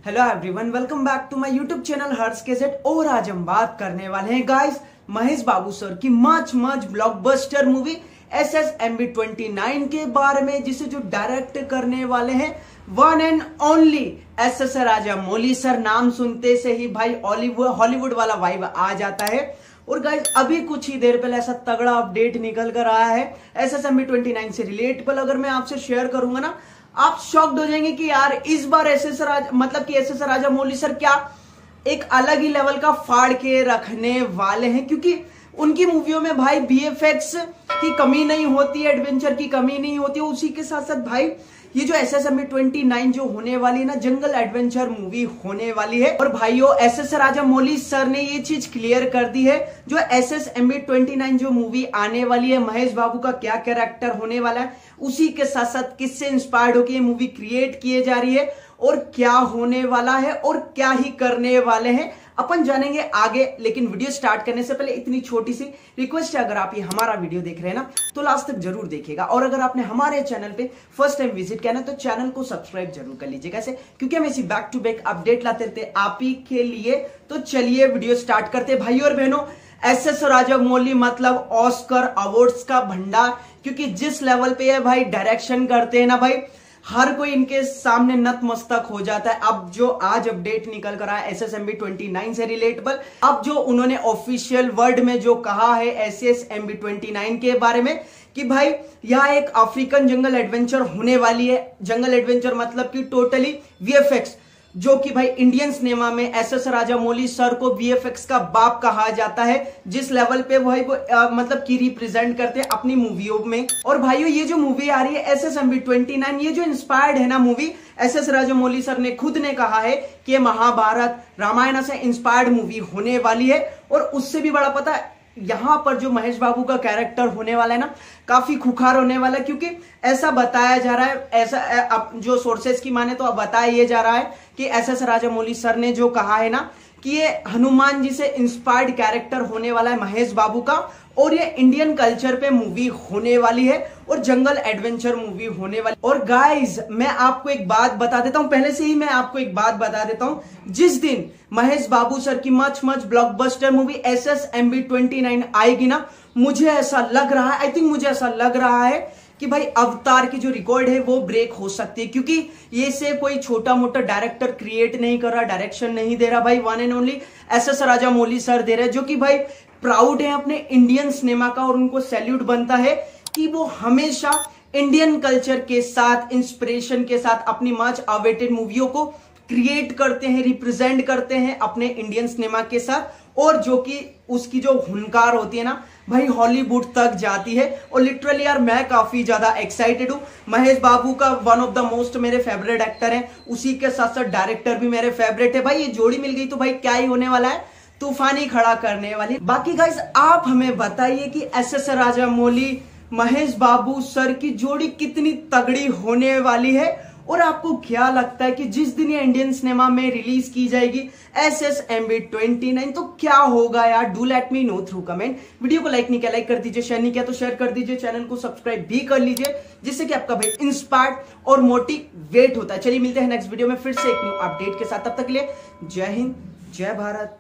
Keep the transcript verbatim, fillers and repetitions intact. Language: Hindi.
Hello everyone, welcome back to my YouTube channel Harsh gadget. और आज हम बात करने वाले हैं गाइस महेश बाबू सर की much much blockbuster movie S S M B twenty nine के बारे में, जिसे जो डायरेक्ट करने वाले हैं one and only S S Rajamouli sir. नाम सुनते से ही भाई हॉलीवुड वाला वाइब आ जाता है। और गाइस अभी कुछ ही देर पहले ऐसा तगड़ा अपडेट निकल कर आया है S S M B twenty nine से रिलेटेबल। अगर मैं आपसे शेयर करूंगा ना, आप शॉक्ड हो जाएंगे कि यार इस बार एस एस राज मतलब कि एस एस राजामौली सर क्या एक अलग ही लेवल का फाड़ के रखने वाले हैं, क्योंकि उनकी मूवियों में भाई बी एफ एक्स की कमी नहीं होती है, एडवेंचर की कमी नहीं होती है। उसी के साथ साथ भाई ये जो S S M B twenty nine जो होने वाली है ना, जंगल एडवेंचर मूवी होने वाली है। और भाइयों एस एस राजामौली सर ने ये चीज क्लियर कर दी है, जो S S M B twenty nine जो मूवी आने वाली है, महेश बाबू का क्या कैरेक्टर होने वाला है, उसी के साथ साथ किससे इंस्पायर्ड होकर ये मूवी क्रिएट किए जा रही है और क्या होने वाला है और क्या ही करने वाले हैं, अपन जानेंगे आगे। लेकिन वीडियो स्टार्ट करने से पहले इतनी छोटी सी रिक्वेस्ट है, अगर आप ये हमारा वीडियो देख रहे हैं ना तो लास्ट तक जरूर देखिएगा। और अगर आपने हमारे चैनल पे फर्स्ट टाइम विजिट किया ना तो चैनल को सब्सक्राइब जरूर कर लीजिएगा, ऐसे क्योंकि हम ऐसी बैक टू बैक अपडेट लाते रहते आप ही के लिए। तो चलिए वीडियो स्टार्ट करते भाई और बहनों। एस एस राजामौली मतलब ऑस्कर अवार्ड्स का भंडार, क्योंकि जिस लेवल पे है भाई डायरेक्शन करते हैं ना भाई, हर कोई इनके सामने नतमस्तक हो जाता है। अब जो आज अपडेट निकल कर आया S S M B twenty nine से रिलेटेबल, अब जो उन्होंने ऑफिशियल वर्ड में जो कहा है S S M B twenty nine के बारे में कि भाई यह एक अफ्रीकन जंगल एडवेंचर होने वाली है। जंगल एडवेंचर मतलब कि टोटली वी एफ एक्स, जो कि भाई इंडियन सिनेमा में एस एस राजामौली सर को वी एफ एक्स का बाप कहा जाता है, जिस लेवल पे भाई वो आ, मतलब कि रिप्रेजेंट करते हैं अपनी मूवियों में। और भाइयों ये जो मूवी आ रही है S S M B twenty nine, ये जो इंस्पायर्ड है ना movie, S S Rajamouli sir ने खुद ने कहा है कि महाभारत रामायण से इंस्पायर्ड मूवी होने वाली है। और उससे भी बड़ा पता है, यहां पर जो महेश बाबू का कैरेक्टर होने वाला है ना, काफी खुखार होने वाला है, क्योंकि ऐसा बताया जा रहा है, ऐसा अब जो सोर्सेस की माने तो अब बताया ये जा रहा है कि एस एस राजामौली सर ने जो कहा है ना कि ये हनुमान जी से इंस्पायर्ड कैरेक्टर होने वाला है महेश बाबू का, और ये इंडियन कल्चर पे मूवी होने वाली है और जंगल एडवेंचर मूवी होने वाली। और गाइस मैं आपको एक बात बता देता हूं, पहले से ही मैं आपको एक बात बता देता हूं, जिस दिन महेश बाबू सर की much much blockbuster movie S S M B twenty nine आएगी ना, मुझे ऐसा लग रहा है, आई थिंक मुझे ऐसा लग रहा है कि भाई अवतार की जो रिकॉर्ड है वो ब्रेक हो सकती है, क्योंकि ये से कोई छोटा मोटा डायरेक्टर क्रिएट नहीं कर रहा, डायरेक्शन नहीं दे रहा भाई, one and only S S Rajamouli sir दे रहे हैं, जो कि भाई प्राउड है अपने इंडियन सिनेमा का। और उनको सैल्यूट बनता है कि वो हमेशा इंडियन कल्चर के साथ, इंस्पिरेशन के साथ अपनी मच अवेटेड मूवियों को क्रिएट करते हैं, रिप्रेजेंट करते हैं अपने इंडियन सिनेमा के साथ। और जो कि उसकी जो हुनकार होती है ना भाई हॉलीवुड तक जाती है। और लिटरली यार मैं काफी ज्यादा एक्साइटेड हूं। महेश बाबू का वन ऑफ द मोस्ट मेरे फेवरेट एक्टर हैं, उसी के साथ साथ डायरेक्टर भी मेरे फेवरेट है। भाई ये जोड़ी मिल गई तो भाई क्या ही होने वाला है, तूफानी खड़ा करने वाली। बाकी गाइस आप हमें बताइए कि S S Rajamouli Mahesh Babu sir की जोड़ी कितनी तगड़ी होने वाली है, और आपको क्या लगता है कि जिस दिन ये इंडियन सिनेमा में रिलीज की जाएगी S S M B twenty nine तो क्या होगा यार। Do let me know through comment. Video को लाइक नहीं किया लाइक कर दीजिए, शेयर नहीं किया तो शेयर कर दीजिए, चैनल को सब्सक्राइब भी कर लीजिए, जिससे कि आपका भाई इंस्पायर्ड और मोटिवेट होता है। चलिए मिलते हैं नेक्स्ट वीडियो में फिर से एक न्यू अपडेट के साथ, तब तक के लिए जय हिंद जय भारत।